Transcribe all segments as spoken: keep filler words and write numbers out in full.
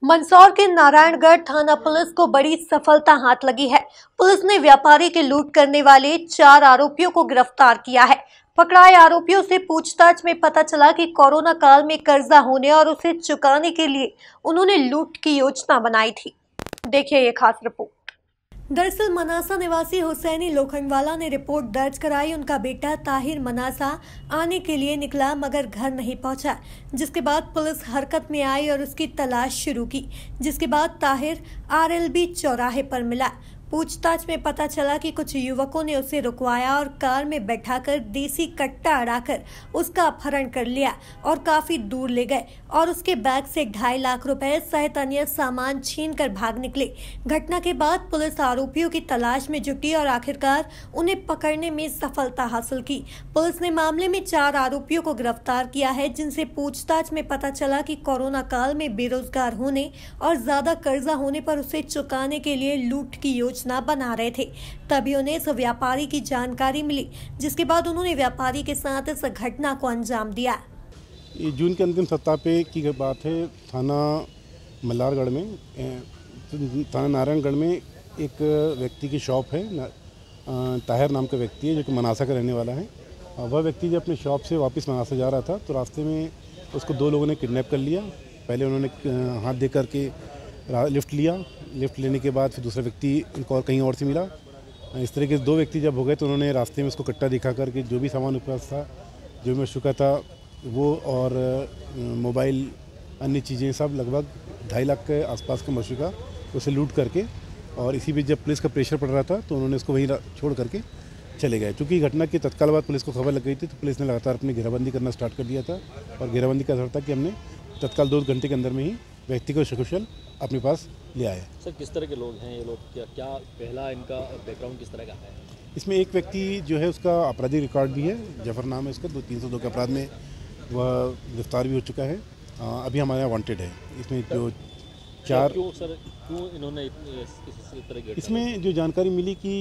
मंदसौर के नारायणगढ़ थाना पुलिस को बड़ी सफलता हाथ लगी है। पुलिस ने व्यापारी के लूट करने वाले चार आरोपियों को गिरफ्तार किया है। पकड़ाए आरोपियों से पूछताछ में पता चला कि कोरोना काल में कर्जा होने और उसे चुकाने के लिए उन्होंने लूट की योजना बनाई थी। देखिए ये खास रिपोर्ट। दरअसल मनासा निवासी हुसैनी लोखंडवाला ने रिपोर्ट दर्ज कराई। उनका बेटा ताहिर मनासा आने के लिए निकला मगर घर नहीं पहुंचा, जिसके बाद पुलिस हरकत में आई और उसकी तलाश शुरू की। जिसके बाद ताहिर आरएलबी चौराहे पर मिला। पूछताछ में पता चला कि कुछ युवकों ने उसे रुकवाया और कार में बैठाकर देसी कट्टा अड़ाकर उसका अपहरण कर लिया और काफी दूर ले गए और उसके बैग से ढाई लाख रुपए सहित अन्य सामान छीनकर भाग निकले। घटना के बाद पुलिस आरोपियों की तलाश में जुटी और आखिरकार उन्हें पकड़ने में सफलता हासिल की। पुलिस ने मामले में चार आरोपियों को गिरफ्तार किया है, जिनसे पूछताछ में पता चला कि कोरोना काल में बेरोजगार होने और ज्यादा कर्जा होने पर उसे चुकाने के लिए लूट की योजना बना रहे थे। तभी उन्हें इस व्यापारी की जानकारी मिली, जिसके बाद उन्होंने व्यापारी के साथ इस घटना को अंजाम दिया। ये जून के अंतिम सप्ताह पे की बात है। थाना मल्हारगढ़ में, थाना नारायणगढ़ में एक व्यक्ति की शॉप है। ताहिर नाम का व्यक्ति है जो कि मनासा का रहने वाला है। वह व्यक्ति जब अपने शॉप से वापस मनासा जा रहा था तो रास्ते में उसको दो लोगों ने किडनैप कर लिया। पहले उन्होंने हाथ दे करके लिफ्ट लिया। लिफ्ट लेने के बाद फिर दूसरा व्यक्ति इनको और कहीं और से मिला। इस तरह के दो व्यक्ति जब हो गए तो उन्होंने रास्ते में उसको कट्टा दिखा करके जो भी सामान उपलब्ध था, जो भी चुका था वो और मोबाइल अन्य चीज़ें सब लगभग ढाई लाख के आसपास का मशूका उसे लूट करके, और इसी बीच जब पुलिस का प्रेशर पड़ रहा था तो उन्होंने उसको वहीं छोड़ करके चले गए। चूँकि घटना की तत्काल बाद पुलिस को खबर लग गई थी तो पुलिस ने लगातार अपनी घेराबंदी करना स्टार्ट कर दिया था और घेराबंदी का असर था कि हमने तत्काल दो घंटे के अंदर में ही व्यक्ति को सकुशल अपने पास ले आए। सर किस तरह के लोग हैं ये लोग, क्या क्या पहला इनका बैकग्राउंड किस तरह का है? इसमें एक व्यक्ति जो है उसका आपराधिक रिकॉर्ड भी है, जफर नाम है उसका, दो तीन सौ दो के अपराध में वह गिरफ्तार भी हो चुका है। आ, अभी हमारे यहाँ वांटेड है। इसमें जो चार क्यों सर क्यों इन्होंने इस तरह की, इसमें जो जानकारी मिली कि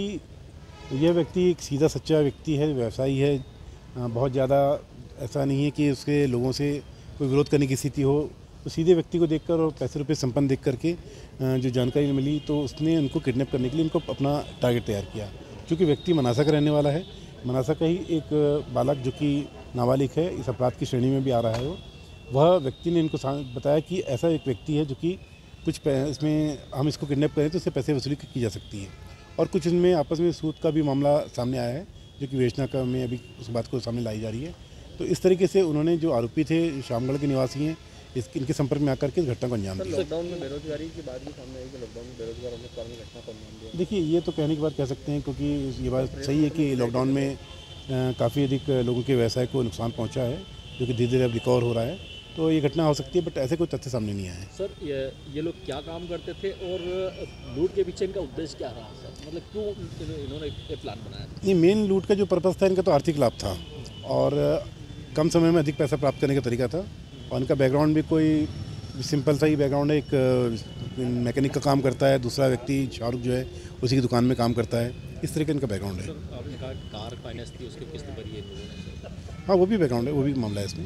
यह व्यक्ति एक सीधा सच्चा व्यक्ति है, व्यवसायी है। आ, बहुत ज़्यादा ऐसा नहीं है कि उसके लोगों से कोई विरोध करने की स्थिति हो। तो सीधे व्यक्ति को देखकर और पैसे रुपए संपन्न देख करके जो जानकारी मिली तो उसने उनको किडनैप करने के लिए उनको अपना टारगेट तैयार किया। क्योंकि व्यक्ति मनासा का रहने वाला है, मनासा का ही एक बालक जो कि नाबालिग है, इस अपराध की श्रेणी में भी आ रहा है, वो वह व्यक्ति ने इनको बताया कि ऐसा एक व्यक्ति है जो कि कुछ इसमें हम इसको किडनैप करें तो इससे पैसे वसूली की जा सकती है। और कुछ इनमें आपस में सूद का भी मामला सामने आया है जो कि वेचना का में अभी उस बात को सामने लाई जा रही है। तो इस तरीके से उन्होंने जो आरोपी थे, शामगढ़ के निवासी हैं, इस इनके संपर्क में आकर के इस घटना को अंजाम दिया। लॉकडाउन में बेरोजगारी की बात भी सामने आई कि लॉकडाउन में बेरोजगार होने के कारण घटना को अंजाम दिया। देखिए ये तो कहने की बात कह सकते हैं, क्योंकि ये बात सही है कि लॉकडाउन में काफ़ी अधिक लोगों के व्यवसाय को नुकसान पहुंचा है जो कि धीरे धीरे अब रिकवर हो रहा है। तो ये घटना हो सकती है, बट ऐसे कोई तथ्य सामने नहीं आया है। सर ये ये लोग क्या काम करते थे और लूट के पीछे इनका उद्देश्य क्या रहा सर, मतलब क्यों इन्होंने ये प्लान बनाया? ये मेन लूट का जो पर्पज़ था इनका तो आर्थिक लाभ था और कम समय में अधिक पैसा प्राप्त करने का तरीका था। और इनका बैकग्राउंड भी कोई सिंपल सा ही बैकग्राउंड है। एक मैकेनिक का काम करता है, दूसरा व्यक्ति शाहरुख जो है उसी की दुकान में काम करता है। इस तरह का इनका बैकग्राउंड है। सर आपने कहा कार फाइनेंस थी, उसके किस्त भरी है? हाँ वो भी बैकग्राउंड है, वो भी मामला है इसमें।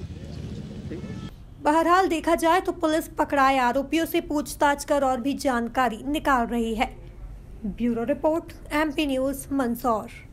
बहरहाल देखा जाए तो पुलिस पकड़ाए आरोपियों से पूछताछ कर और भी जानकारी निकाल रही है। Bureau report, MP news, Mandsaur.